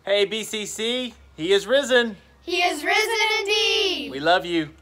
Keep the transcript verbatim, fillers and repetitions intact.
Hey, B C C, he is risen. He is risen indeed. We love you.